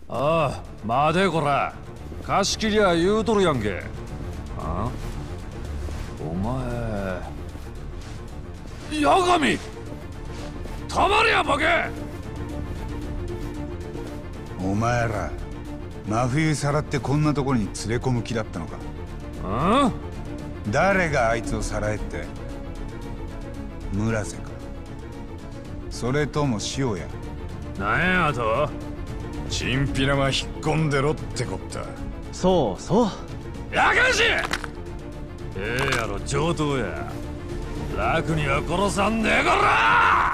ああ、待てこら。貸し切りゃ言うとるやんけ。あ？お前。八神！たまりやボケ！ お前ら、真冬さらってこんなところに連れ込む気だったのか？ あ？ 誰があいつをさらえって？村瀬か？それとも塩や？ なんやと？ チンピラは引っ込んでろってこった。 そうそう。 やかし！ええやろ、上等や。楽には殺さんねえこら！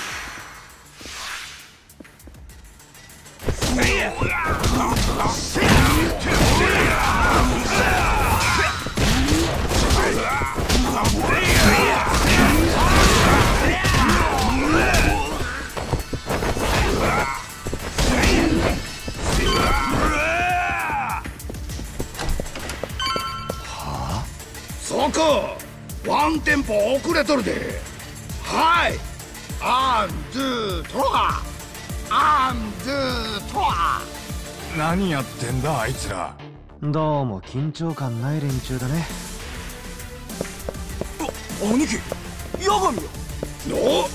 そこワンテンポ遅れとるで。はい、アンドゥトラアンドゥトラ。 何やってんだあいつら。 どうも緊張感ない連中だね。 兄貴、八神よ。お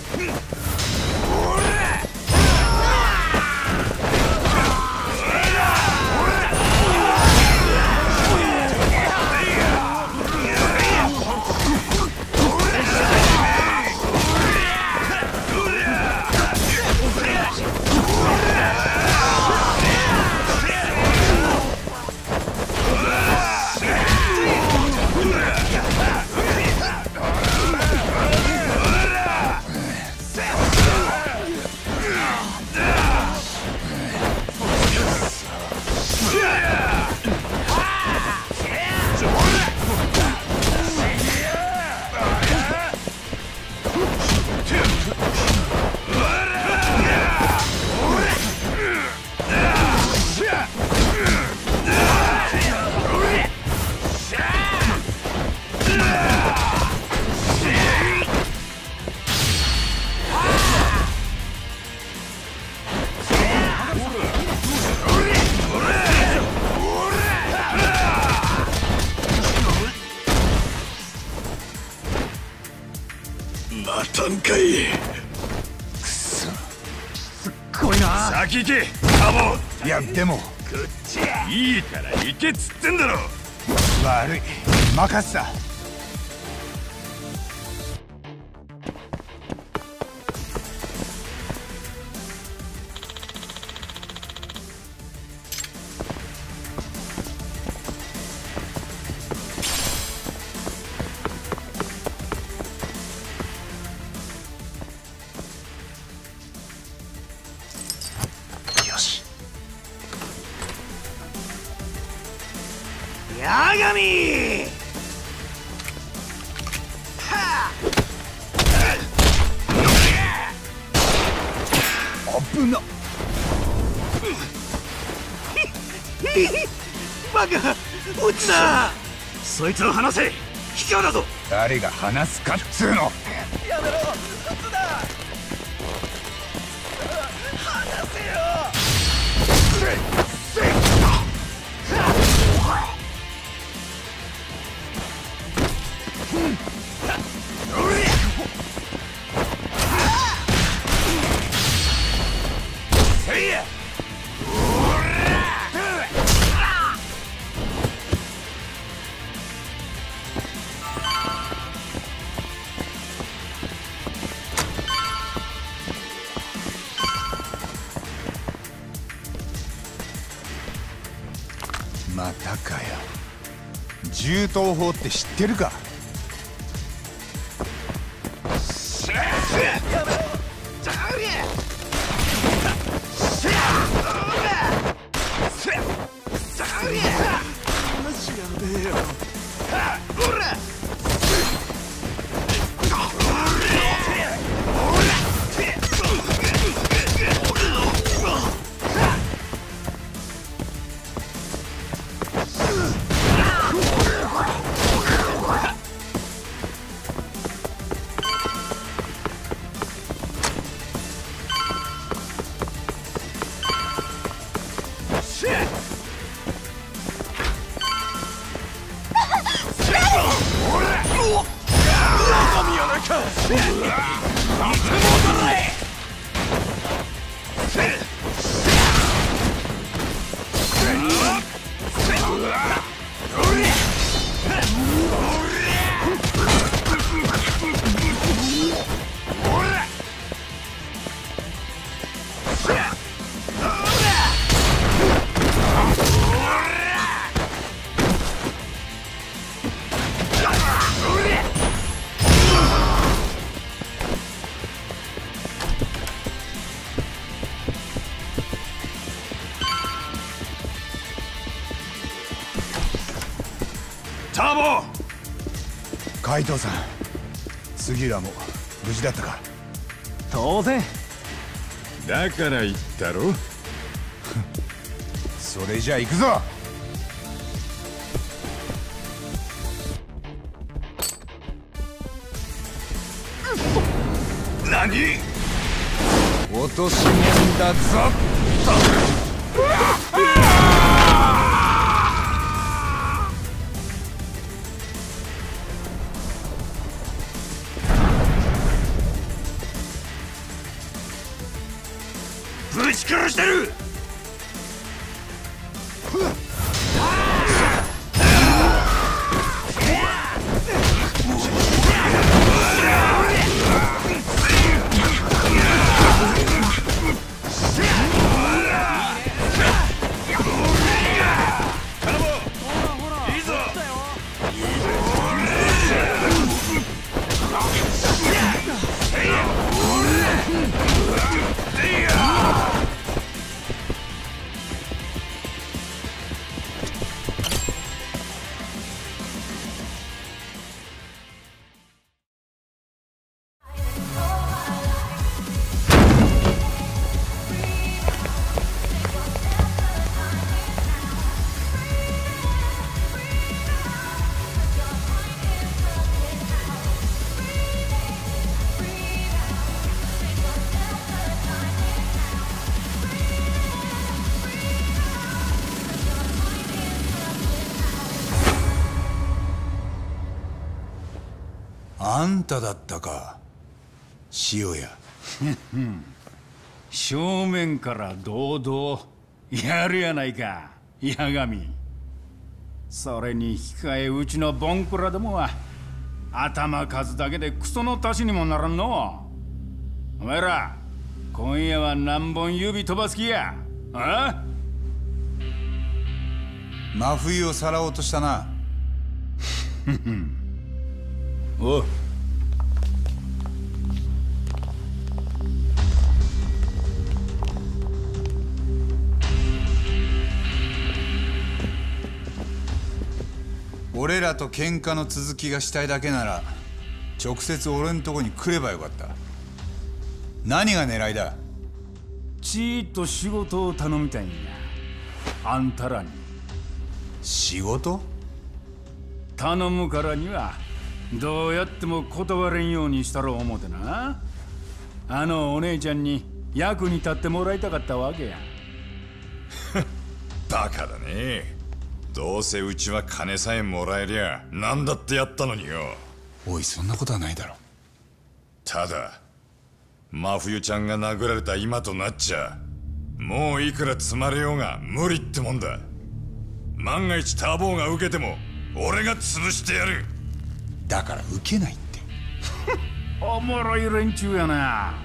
またんかい。 くそ、 すっごいな。 先行けカモ。 いやでもいいから行けっつってんだろ。 悪い、任せた。 よし。 八神。 危な。 バカ、撃つな。そいつを離せ。卑怯だぞ。 誰が話すかっつうの。 やめろ、撃つな。離せよ。 またかよ。銃刀法って知ってるか？ ターボ。 海藤さん、杉浦も無事だったか？ 当然。 だから言ったろ。 それじゃあ行くぞ。 何？ 落とし物だぞ。 ぶち殺してる。 あんただったか、塩屋。 正面から堂々やるやないか、八神。それに引き換えうちのボンクラどもは頭数だけでクソの足しにもならんの。お前ら今夜は何本指飛ばす気や？あ？ 真冬をさらおうとしたな。 おう。 俺らと喧嘩の続きがしたいだけなら直接俺んとこに来ればよかった。何が狙いだ？ ちーっと仕事を頼みたいんや、あんたらに。 仕事？ 頼むからにはどうやっても断れんようにしたろう思てな。あのお姉ちゃんに役に立ってもらいたかったわけや。 バカだね。どうせうちは金さえもらえりゃ何だってやったのによ。 おい、そんなことはないだろ。 ただ真冬ちゃんが殴られた今となっちゃもういくら積まれようが無理ってもんだ。万が一ターボーが受けても俺が潰してやる。 だから受けないって。 おもろい連中やな。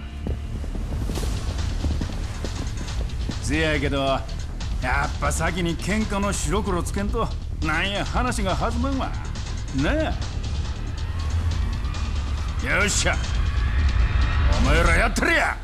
せやけどやっぱ先に喧嘩の白黒つけんとなんや話が弾まんわなあ。よっしゃ、お前らやってるや。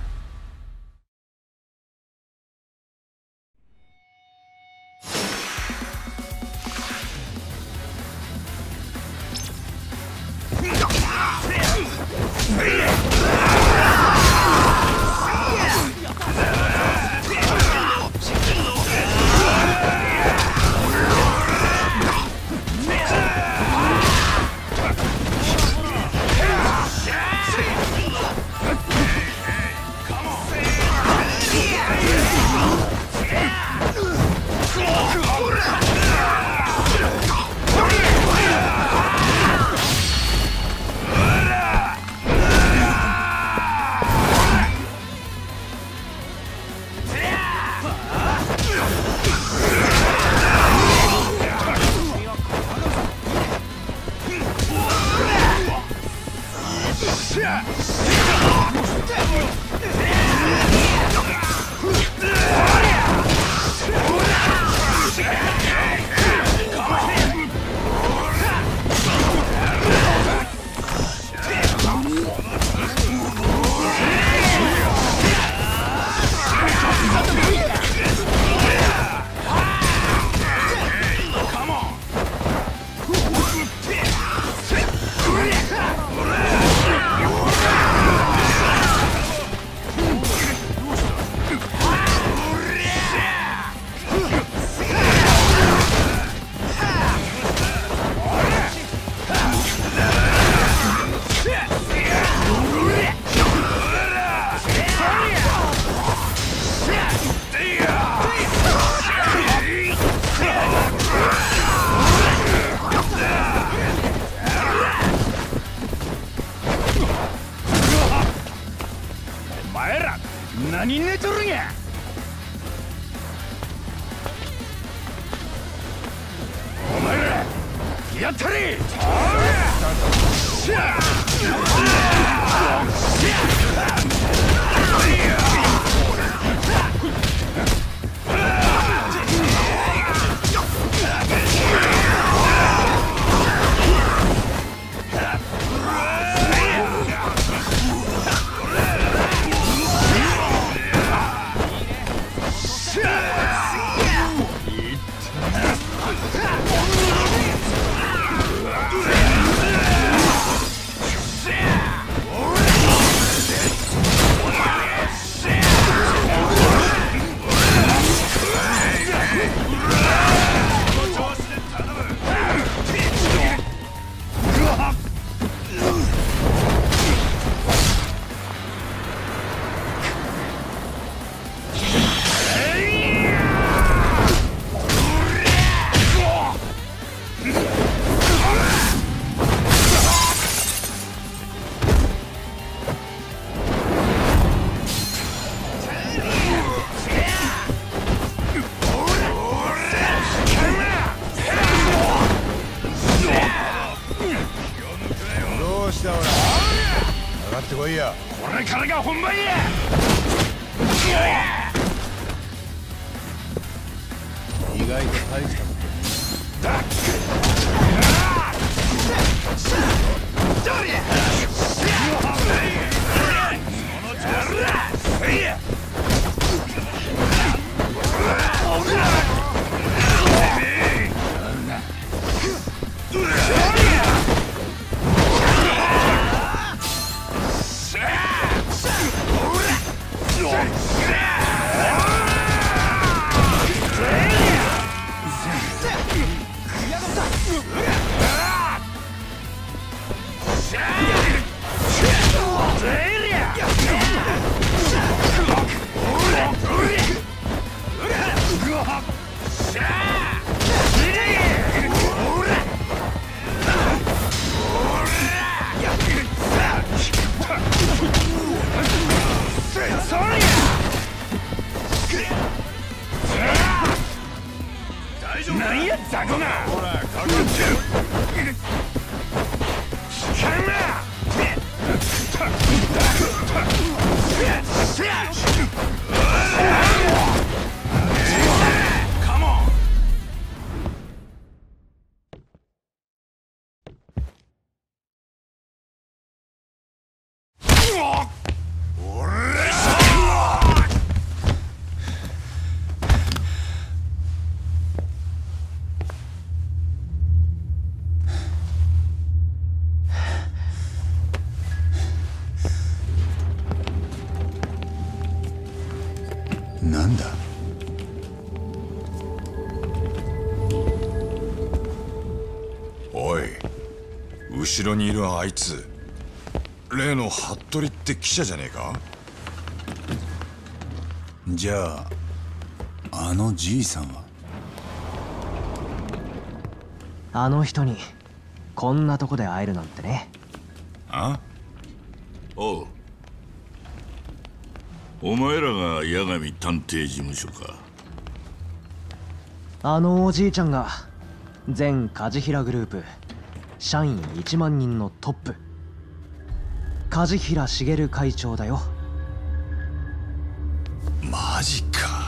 前ら何寝とるんや。お前らやったれ。 どうしたおら。上がってこいや。 これからが本番や。 意外と大したこと。 なんや雑魚が。 ほら、かかってる。なんだ。 おい、後ろにいるあいつ、例の服部って記者じゃねえか。 じゃああのじいさんは。 あの人にこんなとこで会えるなんてね。 あ？ おう。お前らが八神探偵事務所か。 あのおじいちゃんが全梶平グループ社員1万人のトップ、梶平茂会長だよ。 マジか。